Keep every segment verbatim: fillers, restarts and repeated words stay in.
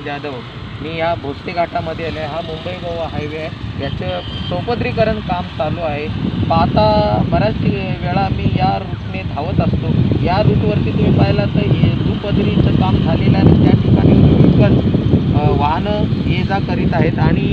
जाधव। मी या भोसले घाटामध्ये आले। हा मुंबई गोवा हायवे आहे, याचं चौपदरीकरण काम चालू आहे। पाहता बऱ्याच वेळा मी या रूटने धावत असतो। या रूटवरती तुम्ही पाहिलं तर हे दुपदरीचं काम झालेलं आहे। त्या ठिकाणी व्हेकल वाहनं ये जा करीत आहेत आणि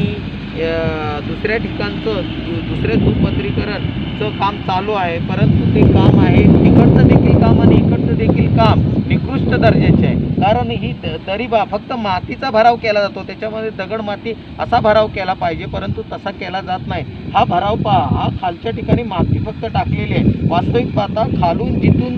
दुसऱ्या ठिकाणचं दुसरे दुपदरीकरणचं काम चालू आहे, परंतु ते काम आहे इकडचं देखील काम आणि इकडचं देखील काम निकृष्ट दर्जाचे आहे। कारण ही दरी बा फक्त मातीचा भराव केला जातो, त्याच्यामध्ये दगड माती असा भराव केला पाहिजे, परंतु तसा केला जात नाही। हा भराव पहा, हा खालच्या ठिकाणी माती फक्त टाकलेली आहे। वास्तविक पाहता खालून जिथून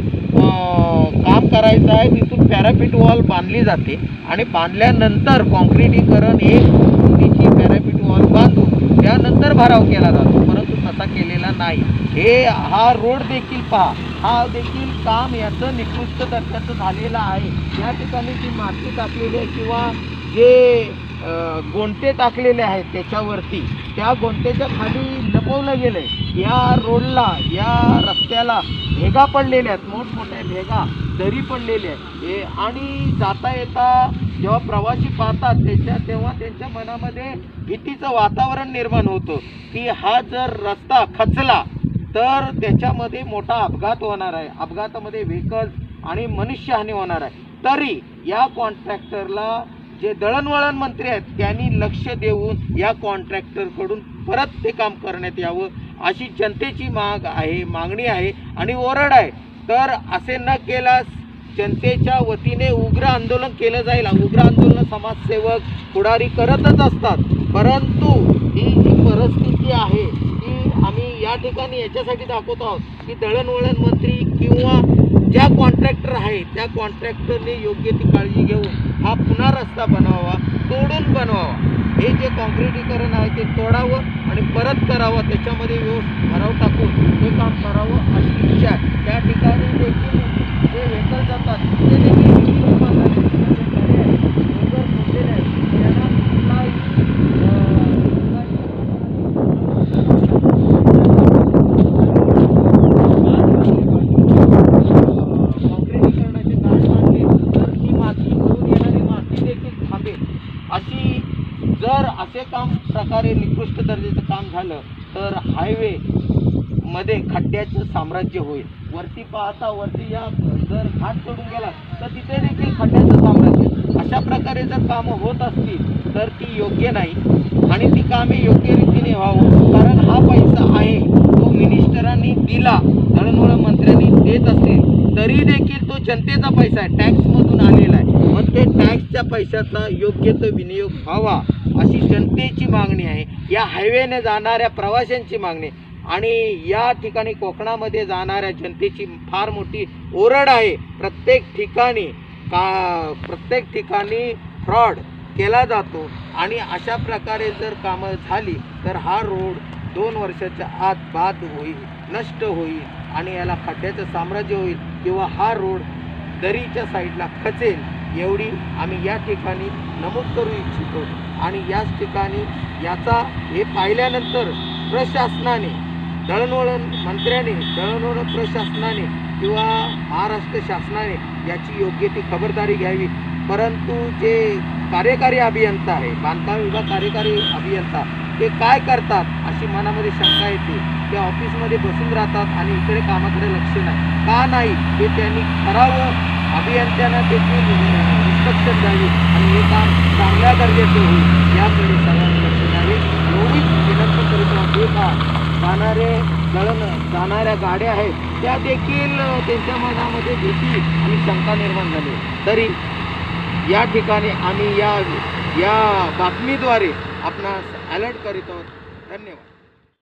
काम करायचं आहे तिथून पॅरापीट वॉल बांधली जाते आणि बांधल्यानंतर कॉन्क्रिटीकरण एक फुटीची पॅरापीट वॉल बांधून त्यानंतर भराव केला जातो, परंतु तसा केलेला नाही। हे हा रोड देखील पहा, हा देखील काम याचं निकृष्ट दर्जाचं झालेलं आहे। या ठिकाणी जी माती टाकलेली आहे किंवा जे गोंटे टाकलेले आहेत त्याच्यावरती त्या गोंटेच्या खाली लपवलं गेलं आहे। या रोडला या रस्त्याला भेगा पडलेल्या आहेत, मोठमोठ्या भेगा दरी पडलेली आहे आणि जाता येता जेव्हा प्रवासी पाहतात त्याच्या तेव्हा त्यांच्या मनामध्ये भीतीचं वातावरण निर्माण होतं की हा जर रस्ता खचला तर त्याच्यामध्ये मोठा अपघात होणार आहे, अपघातामध्ये व्हेकल्स आणि मनुष्यहानी होणार आहे। तरी या कॉन्ट्रॅक्टरला जे दळणवळण मंत्री आहेत त्यांनी लक्ष देऊन या कॉन्ट्रॅक्टरकडून परत ते काम करण्यात यावं अशी जनतेची माग आहे, मागणी आहे आणि ओरड आहे। तर असे न केल्यास जनतेच्या वतीने उग्र आंदोलन केलं जाईल। उग्र आंदोलन समाजसेवक पुढारी करतच असतात, परंतु ही जी परिस्थिती आहे ती आम्ही या ठिकाणी याच्यासाठी दाखवतो आहोत की दळणवळण मंत्री किंवा ज्या कॉन्ट्रॅक्टर आहे त्या कॉन्ट्रॅक्टरने योग्य ती काळजी घेऊन हा पुन्हा रस्ता बनवावा, तोडून बनवावा। हे जे कॉन्क्रिटीकरण आहे ते तोडावं आणि परत करावं, त्याच्यामध्ये व्यवस्थित भराव टाकून हे काम करावं अशी इच्छा आहे। त्या ठिकाणी देखील जे व्हेकल जातात ते देखील निर्माण झाले अशी जर असे काम प्रकारे निकृष्ट दर्जाचं काम झालं तर हायवे मध्ये खड्ड्याचं साम्राज्य होईल। वरती पाहता वरती या जर घाट चढून गेला तर तिथे देखील खड्ड्याचं साम्राज्य। अशा प्रकारे जर कामं होत असतील तर ती योग्य नाही आणि ती कामे योग्य रीतीने व्हावं, कारण हा पैसा आहे तो मिनिस्टरांनी दिला, दळणवळण मंत्र्यांनी देत असतील तरी देखील तो जनतेचा पैसा आहे, टॅक्समधून आलेला आहे। मग ते टॅक्सच्या पैशाचा योग्य तो विनियोग व्हावा अशी जनतेची मागणी आहे, या हायवेने जाणाऱ्या प्रवाशांची मागणी आणि या ठिकाणी कोकणामध्ये जाणाऱ्या जनतेची फार मोठी ओरड आहे। प्रत्येक ठिकाणी का प्रत्येक ठिकाणी फ्रॉड केला जातो आणि अशा प्रकारे जर कामं झाली तर हा रोड दोन वर्षाच्या आत बाद होईल, नष्ट होईल आणि याला खड्ड्याचं साम्राज्य होईल किंवा हा रोड दरीच्या साईडला खचेल एवढी आम्ही या ठिकाणी नमूद करू इच्छितो। आणि याच ठिकाणी याचा हे पाहिल्यानंतर प्रशासनाने, दळणवळण मंत्र्याने, दळणवळण प्रशासनाने किंवा महाराष्ट्र शासनाने याची योग्य ती खबरदारी घ्यावी। परंतु जे कार्यकारी अभियंता आहे, बांधकाम विभाग कार्यकारी अभियंता, ते काय करतात अशी मनामध्ये शंका येते। ते ऑफिसमध्ये बसून राहतात आणि इकडे कामाकडे लक्ष नाही, का नाही हे त्यांनी करावं। अभियंत्यांना देखील इन्स्ट्रक्शन द्यावी आणि हे काम चांगल्या दर्जाचं होईल याकडे सर्वांनी लक्ष द्यावे एवढीच विनंती करीत आहोत। का जाणारे दळण जाणाऱ्या गाड्या आहेत त्या देखील त्यांच्या मनामध्ये भीती आणि शंका निर्माण झाली, तरी या ठिकाणी आम्ही या या बातमीद्वारे आपणास अलर्ट करीत आहोत। धन्यवाद।